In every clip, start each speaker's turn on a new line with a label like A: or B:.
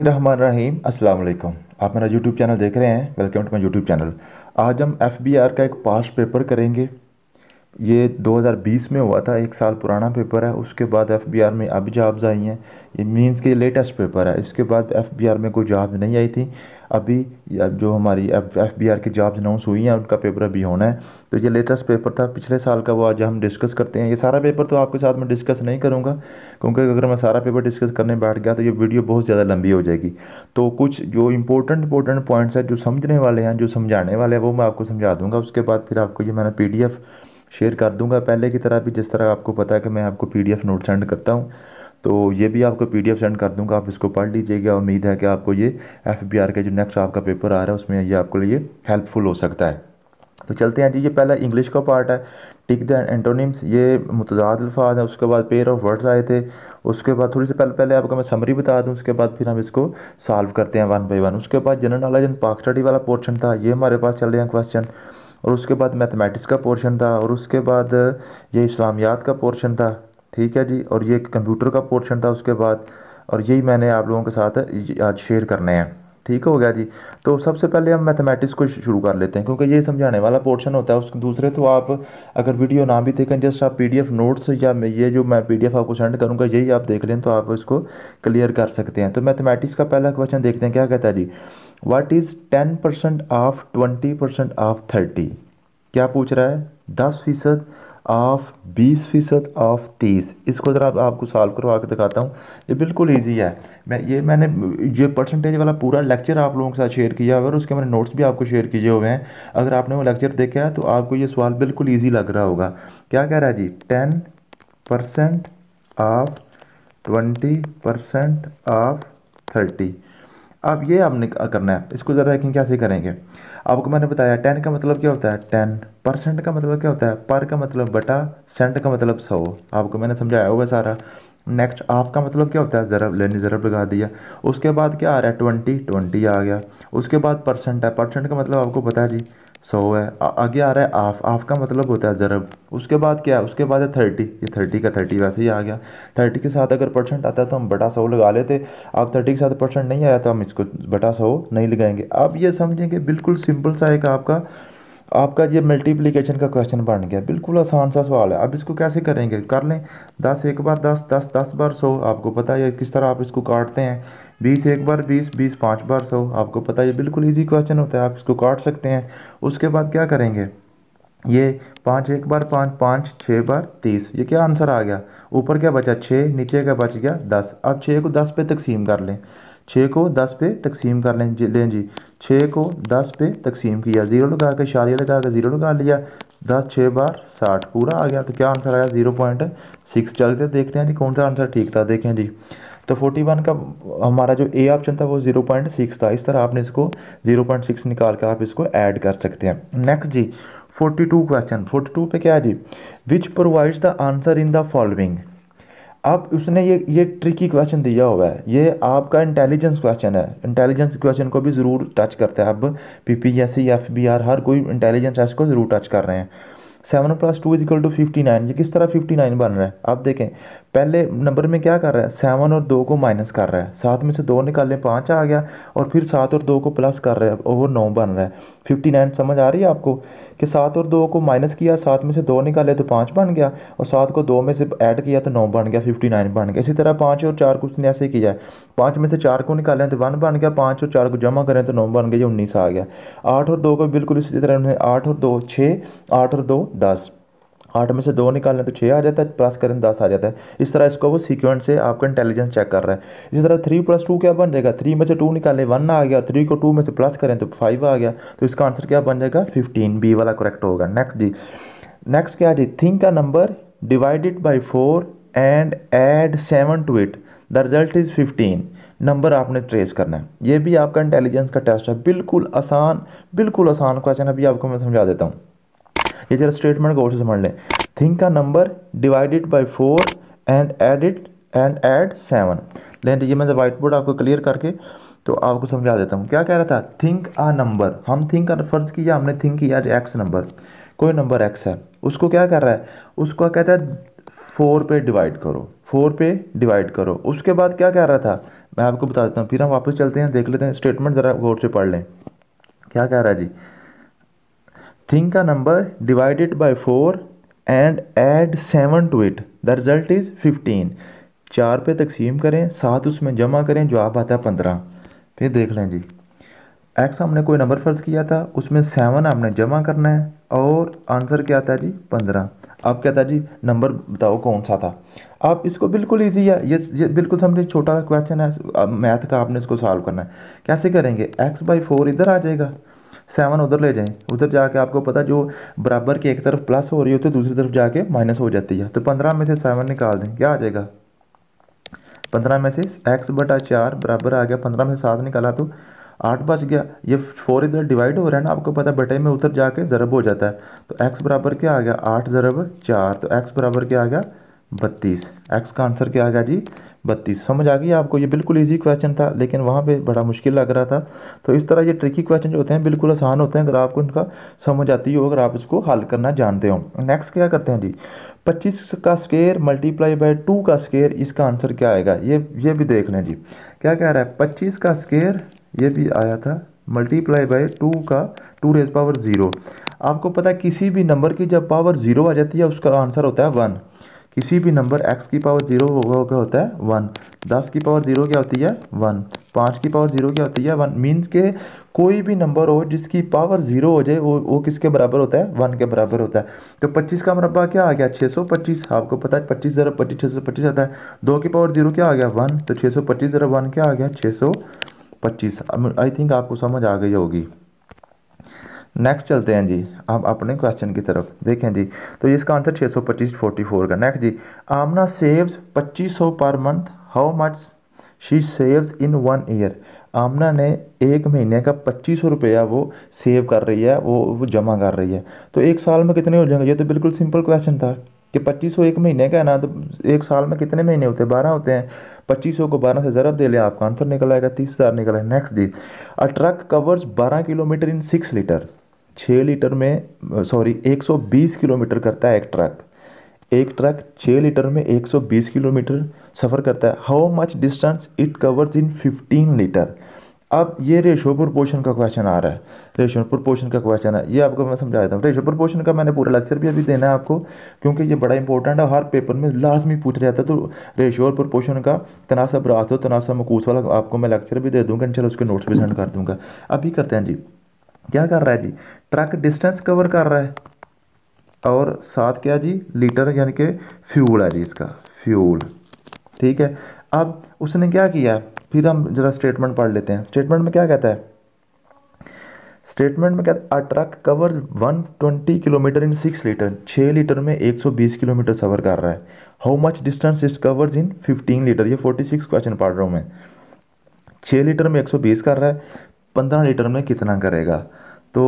A: रहमान रहीम अस्सलाम वालेकुम। आप मेरा यूट्यूब चैनल देख रहे हैं। Welcome to my YouTube channel. आज हम एफबीआर का एक पास्ट पेपर करेंगे। ये 2020 में हुआ था, एक साल पुराना पेपर है। उसके बाद एफबीआर में अभी जॉब्स आई हैं। ये मींस के लेटेस्ट पेपर है। इसके बाद एफबीआर में कोई जॉब नहीं आई थी अभी। जो हमारी एफबीआर की जॉब्स अनाउंस हुई हैं उनका पेपर अभी होना है। तो ये लेटेस्ट पेपर था पिछले साल का, वो आज हम डिस्कस करते हैं। ये सारा पेपर तो आपके साथ में डिस्कस नहीं करूँगा, क्योंकि अगर मैं सारा पेपर डिस्कस करने बैठ गया तो ये वीडियो बहुत ज़्यादा लंबी हो जाएगी। तो कुछ जो इंपॉर्टेंट पॉइंट्स हैं, जो समझने वाले हैं, जो समझाने वाले हैं, वो मैं आपको समझा दूंगा। उसके बाद फिर आपको ये मैंने पीडीएफ शेयर कर दूंगा, पहले की तरह भी। जिस तरह आपको पता है कि मैं आपको पीडीएफ नोट सेंड करता हूँ, तो ये भी आपको पीडीएफ सेंड कर दूंगा। आप इसको पढ़ लीजिएगा। उम्मीद है कि आपको ये एफबीआर के जो नेक्स्ट आपका पेपर आ रहा है उसमें ये आपके लिए हेल्पफुल हो सकता है। तो चलते हैं जी। ये पहला इंग्लिश का पार्ट है। टिक द एंटोनिम्स, ये मुतज़ाद अल्फाज है। उसके बाद पेयर ऑफ वर्ड्स आए थे। उसके बाद थोड़ी सी पहले पहले आपको मैं समरी बता दूं, उसके बाद फिर हम इसको सॉल्व करते हैं वन बाय वन। उसके बाद general knowledge and Pak study वाला पोर्शन था, ये हमारे पास चल रहे हैं क्वेश्चन। और उसके बाद मैथमेटिक्स का पोर्शन था। और उसके बाद ये इस्लामियात का पोर्शन था। ठीक है जी। और ये कंप्यूटर का पोर्शन था उसके बाद। और यही मैंने आप लोगों के साथ आज शेयर करने हैं। ठीक हो गया जी। तो सबसे पहले हम मैथमेटिक्स को शुरू कर लेते हैं, क्योंकि ये समझाने वाला पोर्शन होता है। उसके दूसरे तो आप अगर वीडियो ना भी देखें, जस्ट आप पीडीएफ नोट्स या ये जो मैं पीडीएफ आपको सेंड करूंगा यही आप देख लें तो आप इसको क्लियर कर सकते हैं। तो मैथमेटिक्स का पहला क्वेश्चन देखते हैं, क्या कहता है जी। What is 10% of 20% of 30? क्या पूछ रहा है? 10% ऑफ 20% ऑफ 30। इसको ज़रा आपको सॉल्व करवा के दिखाता हूँ। ये बिल्कुल इजी है। मैंने ये परसेंटेज वाला पूरा लेक्चर आप लोगों के साथ शेयर किया हुआ है और उसके मैंने नोट्स भी आपको शेयर किए हुए हैं। अगर आपने वो लेक्चर देखा है तो आपको ये सवाल बिल्कुल ईजी लग रहा होगा। क्या कह रहा है जी? 10% ऑफ 20% ऑफ 30। अब ये आपने करना है। इसको ज़रा देखें कैसे करेंगे। आपको मैंने बताया 10 का मतलब क्या होता है 10%, का मतलब क्या होता है पर, का मतलब बटा, सेंट का मतलब 100। आपको मैंने समझाया होगा सारा। नेक्स्ट ऑफ का मतलब क्या होता है ज़रब, लेनी ज़रब लगा दिया। उसके बाद क्या आ रहा है 20 आ गया। उसके बाद परसेंट है, परसेंट का मतलब आपको पता है जी 100 है। आगे आ रहा है ऑफ, ऑफ का मतलब होता है ज़रब। उसके बाद क्या है? उसके बाद है 30। ये 30 का 30 वैसे ही आ गया। 30 के साथ अगर परसेंट आता है तो हम बटा 100 लगा लेते। अब 30 के साथ परसेंट नहीं आया तो हम इसको बटा 100 नहीं लगाएंगे। अब ये समझेंगे बिल्कुल सिंपल सा एक आपका आपका ये मल्टीप्लिकेशन का क्वेश्चन बन गया। बिल्कुल आसान सा सवाल है। अब इसको कैसे करेंगे? कर लें। 10 एक बार 10, 10 10 बार 100। आपको पता है किस तरह आप इसको काटते हैं। 20 एक बार 20, 20 5 बार 100। आपको पता है ये बिल्कुल इजी क्वेश्चन होता है, आप इसको काट सकते हैं। उसके बाद क्या करेंगे? ये 5 एक बार 5, 5 6 बार 30। ये क्या आंसर आ गया? ऊपर क्या बचा 6, नीचे क्या बच गया 10। अब 6 को 10 पे तकसीम कर लें। 6 को 10 पे तकसीम कर लें जी। लें जी, 6 को 10 पे तकसीम किया, ज़ीरो लगा के, इशारिया लगा के ज़ीरो लगा लिया। 10 6 बार 60 पूरा आ गया। तो क्या आंसर आया? 0.6। चल के देखते हैं जी कौन सा आंसर ठीक था। देखें जी, तो 41 का हमारा जो ए ऑप्शन था वो 0.6 था। इस तरह आपने इसको 0.6 निकाल कर आप इसको ऐड कर सकते हैं। नेक्स्ट जी 42 क्वेश्चन। 42 पे क्या है जी? Which provides the answer in the following. अब उसने ये ट्रिकी क्वेश्चन दिया हुआ है। ये आपका इंटेलिजेंस क्वेश्चन है। इंटेलिजेंस क्वेश्चन को भी ज़रूर टच करता है। अब पीपीएससी एफबीआर हर कोई इंटेलिजेंस टेस्ट को ज़रूर टच कर रहे हैं। 7+2 = 59। ये किस तरह 59 बन रहा है? आप देखें, पहले नंबर में क्या कर रहा है? 7 और 2 को माइनस कर रहा है। 7 में से 2 निकालें 5 आ गया। और फिर 7 और 2 को प्लस कर रहा है और वो 9 बन रहा है। 59 समझ आ रही है आपको कि 7 और 2 को माइनस किया, 7 में से 2 निकाले तो 5 बन गया, और 7 को 2 में से ऐड किया तो 9 बन गया, 59 बन गया। इसी तरह 5 और 4 को उसने ऐसे किया है। 5 में से 4 को निकालें तो 1 बन गया, 5 और 4 को जमा करें तो 9 बन गया, ये 19 आ गया। 8 और 2 को बिल्कुल इसी तरह उन्होंने 8 और 2 6, 8 और 2 10। 8 में से 2 निकालें तो 6 आ जाता है, प्लस करें 10 आ जाता है। इस तरह इसको वो सीक्वेंस से आपका इंटेलिजेंस चेक कर रहा है। इसी तरह 3+2 क्या बन जाएगा? 3 में से 2 निकालें 1 आ गया, 3 को 2 में से प्लस करें तो 5 आ गया। तो इसका आंसर क्या बन जाएगा? 15। बी वाला करेक्ट होगा। नेक्स्ट जी, नेक्स्ट क्या जी? Think a number divided by 4 and add 7 to it, the result is 15। Number आपने ट्रेस करना है। ये भी आपका इंटेलिजेंस का टेस्ट है। बिल्कुल आसान क्वेश्चन। अभी आपको मैं समझा देता हूँ। ये जरा स्टेटमेंट गौर से समझ लें। थिंक का number divided by 4 and add 7। लेकिन ये मैं वाइट बोर्ड आपको क्लियर करके तो आपको समझा देता हूँ। क्या कह रहा था? Think a number. हम थिंक का फर्ज किया, हमने थिंक किया एक्स नंबर, कोई नंबर एक्स है। उसको क्या कर रहा है? उसको कहता है 4 पे डिवाइड करो, 4 पे डिवाइड करो। उसके बाद क्या कह रहा था? मैं आपको बता देता हूँ, फिर हम वापस चलते हैं, देख लेते हैं स्टेटमेंट, ज़रा गौर से पढ़ लें क्या कह रहा है जी। Think a number divided by 4 and add 7 to it, the result is 15। 4 पे तकसीम करें, 7 उसमें जमा करें, जवाब आता है 15। फिर देख लें जी, एक्स हमने कोई नंबर फर्ज किया था, उसमें 7 हमने जमा करना है और आंसर क्या आता है जी 15। अब क्या था जी, नंबर बताओ कौन सा था। आप इसको बिल्कुल इजी है, ये बिल्कुल समझे, छोटा क्वेश्चन है, अब मैथ का आपने इसको सॉल्व करना है। कैसे करेंगे, x/4 इधर आ जाएगा, 7 उधर ले जाएं, उधर जाके आपको पता जो बराबर की एक तरफ प्लस हो रही होती है दूसरी तरफ जाके माइनस हो जाती है, तो 15 में से 7 निकाल दें, क्या आ जाएगा 15 में से x/4 बराबर आ गया, 15 में से 7 निकाला तो 8 बच गया। ये 4 इधर डिवाइड हो रहा है ना, आपको पता है बटे में उधर जाके ज़रब हो जाता है, तो x बराबर क्या आ गया 8 ज़रब 4, तो x बराबर क्या आ गया 32। x का आंसर क्या आ गया जी 32। समझ आ गई आपको, ये बिल्कुल इजी क्वेश्चन था लेकिन वहाँ पे बड़ा मुश्किल लग रहा था। तो इस तरह ये ट्रिकी क्वेश्चन जो होते हैं बिल्कुल आसान होते हैं अगर आपको इनका समझ आती हो, अगर आप इसको हल करना जानते हो। नेक्स्ट क्या करते हैं जी, 25 का स्क्वायर मल्टीप्लाई बाय 2 का स्क्वायर, इसका आंसर क्या आएगा, ये भी देख लें जी। क्या कह रहा है, 25 का स्क्वायर ये भी आया था मल्टीप्लाई बाय 2 का 2⁻0। आपको पता है किसी भी नंबर की जब पावर 0 आ जाती है उसका आंसर होता है 1। किसी भी नंबर x की पावर 0 क्या होता है 1, 10 की पावर 0 क्या होती है 1, 5 की पावर 0 क्या होती है 1। मीन्स के कोई भी नंबर हो जिसकी पावर 0 हो जाए वो किसके बराबर होता है 1 के बराबर होता है। तो 25 का मुरब्बा क्या आ गया 625, आपको पता है 25 ज़रा 25 625 आता है। 2 की पावर 0 क्या आ गया 1, तो 625 ज़रा 1 क्या आ गया 625। आई थिंक आपको समझ आ गई होगी। नेक्स्ट चलते हैं जी, अब अपने क्वेश्चन की तरफ देखें जी। तो इसका आंसर 625 44 का। Next ji, Amna saves 2500 per month, how much she saves in 1 year. Amna ने एक महीने का 2500 रुपया वो सेव कर रही है, वो जमा कर रही है, तो एक साल में कितने हो जाएंगे। ये तो बिल्कुल सिंपल क्वेश्चन था कि 2500 एक महीने का है ना, तो एक साल में कितने महीने होते हैं 12 होते हैं। 2500 को 12 से ज़रब दे लिया, आपका आंसर निकल आएगा 30,000 निकला है। नेक्स्ट जी, a truck covers 12 kilometre in 6 litre. 6 litre में सॉरी 120 किलोमीटर करता है एक ट्रक। एक ट्रक 6 लीटर में 120 किलोमीटर सफ़र करता है। How much distance it covers in 15 litre. अब ये रेशो प्रोपोर्शन का क्वेश्चन आ रहा है, रेशो प्रोपोर्शन का क्वेश्चन है, ये आपको मैं समझा देता हूँ। रेशो प्रोपोर्शन का मैंने पूरा लेक्चर भी अभी देना है आपको, क्योंकि ये बड़ा इंपॉर्टेंट है, हर पेपर में लाजमी पूछ रहा था। तो रेशो और प्रोपोर्शन का तनासब रास हो तनासब मकूस वाला आपको मैं लेक्चर भी दे दूंगा, चलो उसके नोट्स भी सेंड कर दूंगा। अभी करते हैं जी, क्या कर रहा है जी, ट्रक डिस्टेंस कवर कर रहा है और साथ क्या जी लीटर यानी कि फ्यूल है जी, इसका फ्यूल, ठीक है। अब उसने क्या किया, फिर हम जरा स्टेटमेंट पढ़ लेते हैं। स्टेटमेंट में क्या कहता है, स्टेटमेंट में कहता है a truck covers 120 kilometre in 6 litre. 6 litre में 120 किलोमीटर सफ़र कर रहा है। How much distance it covers in 15 litre. ये 46 क्वेश्चन पढ़ रहा हूँ मैं। 6 लीटर में 120 कर रहा है, 15 लीटर में कितना करेगा। तो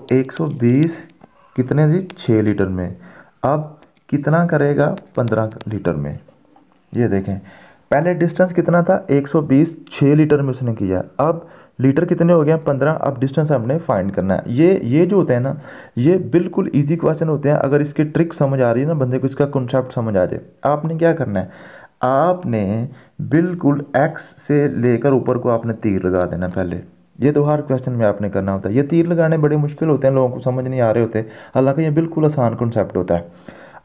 A: 120 कितने जी 6 लीटर में, अब कितना करेगा 15 लीटर में। ये देखें, पहले डिस्टेंस कितना था 120, 6 लीटर में उसने किया, अब लीटर कितने हो गए 15। अब डिस्टेंस हमने फाइंड करना है। ये जो होते हैं ना, ये बिल्कुल इजी क्वेश्चन होते हैं, अगर इसकी ट्रिक समझ आ रही है ना बंदे को, इसका कॉन्सेप्ट समझ आ जाए। आपने क्या करना है, आपने बिल्कुल एक्स से लेकर ऊपर को आपने तीर लगा देना पहले। ये तो हर क्वेश्चन में आपने करना होता है। ये तीर लगाने बड़े मुश्किल होते हैं, लोगों को समझ नहीं आ रहे होते, हालांकि ये बिल्कुल आसान कॉन्सेप्ट होता है।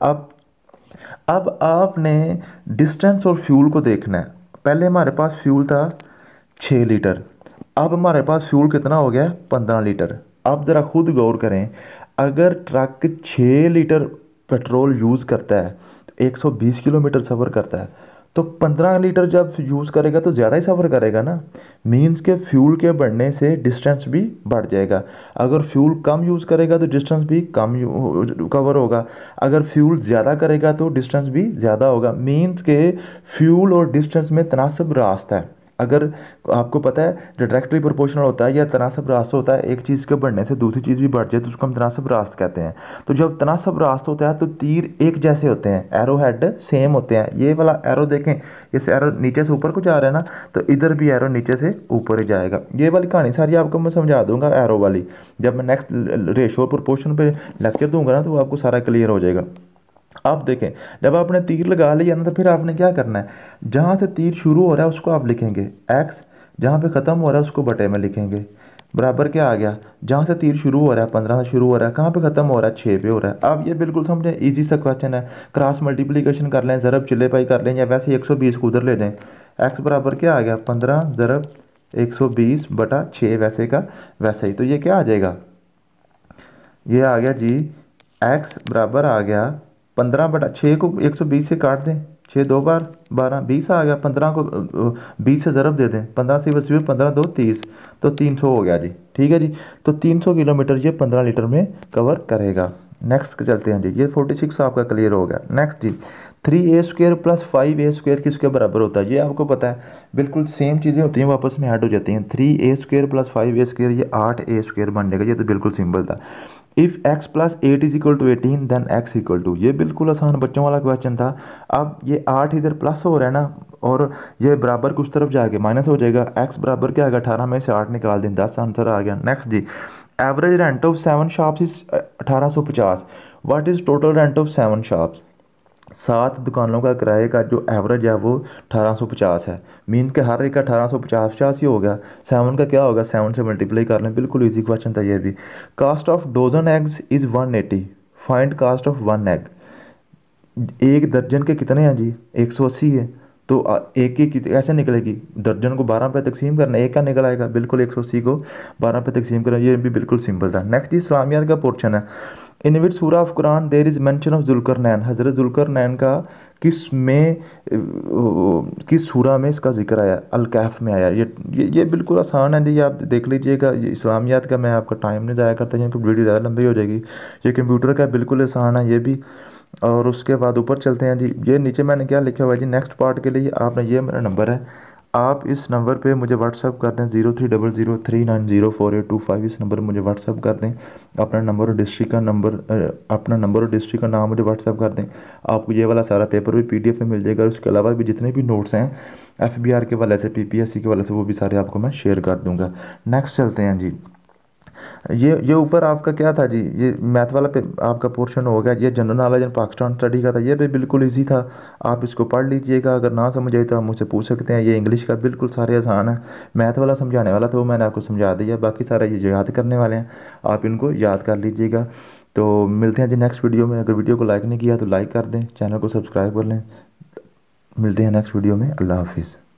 A: अब आपने डिस्टेंस और फ्यूल को देखना है। पहले हमारे पास फ्यूल था 6 लीटर, अब हमारे पास फ्यूल कितना हो गया 15 लीटर। अब ज़रा खुद गौर करें, अगर ट्रक 6 लीटर पेट्रोल यूज़ करता है तो 120 किलोमीटर सफ़र करता है, तो 15 लीटर जब यूज़ करेगा तो ज़्यादा ही सफ़र करेगा ना। मीन्स के फ्यूल के बढ़ने से डिस्टेंस भी बढ़ जाएगा। अगर फ्यूल कम यूज़ करेगा तो डिस्टेंस भी कम कवर होगा, अगर फ्यूल ज़्यादा करेगा तो डिस्टेंस भी ज़्यादा होगा। मीन्स के फ्यूल और डिस्टेंस में तनासब रास्ता है। अगर आपको पता है जो डायरेक्टली प्रोपोर्शनल होता है या तनासब रास्ता होता है, एक चीज़ के बढ़ने से दूसरी चीज़ भी बढ़ जाए तो उसको हम तनासब रास्त कहते हैं। तो जब तनासब रास्त होता है तो तीर एक जैसे होते हैं, एरो हेड सेम होते हैं। ये वाला एरो देखें, इस एरो नीचे से ऊपर को जा रहा है ना, तो इधर भी एरो नीचे से ऊपर ही जाएगा। ये वाली कहानी सारी आपको मैं समझा दूंगा एरो वाली, जब मैं नेक्स्ट रेशो प्रोपोर्शन पे लेक्चर दूंगा ना तो आपको सारा क्लियर हो जाएगा। आप देखें, जब आपने तीर लगा लिया ना तो फिर आपने क्या करना है, जहाँ से तीर शुरू हो रहा है उसको आप लिखेंगे एक्स, जहाँ पे ख़त्म हो रहा है उसको बटे में लिखेंगे। बराबर क्या आ गया, जहाँ से तीर शुरू हो रहा है 15 से शुरू हो रहा है, कहाँ पे ख़त्म हो रहा है 6 पे हो रहा है। अब ये बिल्कुल समझे इजी सा क्वेश्चन है। क्रॉस मल्टीप्लिकेशन कर लें, ज़रब चिल्ले कर लें, या वैसे 120 को उधर ले जाएं। एक्स बराबर क्या आ गया, 15 ज़रब 120/6, वैसे का वैसे ही। तो ये क्या आ जाएगा, ये आ गया जी, एक्स बराबर आ गया 15/6 को 120 से काट दें, 6 दो बार 12, 20 आ गया। 15 को 20 से ज़रब दे दें, 15 से 20, 15 दो 30, तो 300 हो गया जी। ठीक है जी, तो 300 किलोमीटर ये 15 लीटर में कवर करेगा। नेक्स्ट चलते हैं जी, ये 46 आपका क्लियर हो गया। नेक्स्ट जी, 3a² + 5a² किसके बराबर होता है, ये आपको पता है। बिल्कुल सेम चीज़ें होती हैं, वापस में ऐड हो जाती हैं। 3a² + 5a², ये 8a² बन जाएगा, ये तो बिल्कुल सिंपल था। इफ़ x + 8 = 18 देन x = ये बिल्कुल आसान बच्चों वाला क्वेश्चन था। अब ये 8 इधर प्लस हो रहा है ना, और ये बराबर कुछ तरफ जाके माइनस हो जाएगा। x बराबर क्या आएगा, 18 में से 8 निकाल दें, 10 आंसर आ गया। नेक्स्ट जी, average rent of 7 shops is 1850। What is total rent of 7 shops, 7 दुकानों का किराए का जो एवरेज है वो 1850 है। मीन के हर एक का 1850 ही हो गया। 7 का क्या होगा, 7 से मल्टीप्लाई कर लें, बिल्कुल इजी क्वेश्चन था ये भी। Cost of dozen eggs is 180, find cost of 1 egg. एक दर्जन के कितने हैं जी, 180 है। तो एक की ऐसे निकलेगी, दर्जन को 12 पे तकसीम करना, एक का निकल आएगा, बिल्कुल 180 को 12 पे तकसीम करना, ये भी बिल्कुल सिंपल था। नेक्स्ट जी, इस्लामियात का पोर्शन है। In which surah of Quran there is mention of Zulqarnain, हज़रत जुल्करनैन का किस में किस सूरा में इसका जिक्र आया, अल कहफ में आया। ये बिल्कुल आसान है जी, आप देख लीजिएगा। ये इस्लामियात का मैं आपका टाइम नहीं ज़ाया करता क्योंकि वीडियो ज़्यादा लंबी हो जाएगी। ये कंप्यूटर का बिल्कुल आसान है ये भी। और उसके बाद ऊपर चलते हैं जी, ये नीचे मैंने क्या लिखा हुआ है जी, नेक्स्ट पार्ट के लिए आपने, ये मेरा नंबर है, आप इस नंबर पे मुझे व्हाट्सअप कर दें, 0300390482 इस नंबर पर मुझे व्हाट्सअप कर दें। अपना नंबर और डिस्ट्रिक्ट का नंबर, अपना नंबर और डिस्ट्रिक्ट का नाम मुझे व्हाट्सअप कर दें। आपको ये वाला सारा पेपर भी PDF में मिल जाएगा, और उसके अलावा भी जितने भी नोट्स हैं FBR के वाले से, PPSC के वाले से, वो भी सारे आपको मैं शेयर कर दूँगा। नेक्स्ट चलते हैं जी, ये ऊपर आपका क्या था जी, ये मैथ वाला पे आपका पोर्शन हो गया। ये general knowledge and Pakistan study का था, ये भी बिल्कुल इजी था। आप इसको पढ़ लीजिएगा, अगर ना समझ आए तो आप मुझसे पूछ सकते हैं। ये इंग्लिश का बिल्कुल सारे आसान है। मैथ वाला समझाने वाला था वो मैंने आपको समझा दिया, बाकी सारा ये याद करने वाले हैं, आप इनको याद कर लीजिएगा। तो मिलते हैं जी नेक्स्ट वीडियो में। अगर वीडियो को लाइक नहीं किया तो लाइक कर दें, चैनल को सब्सक्राइब कर लें। मिलते हैं नेक्स्ट वीडियो में। अल्लाह हाफिज़।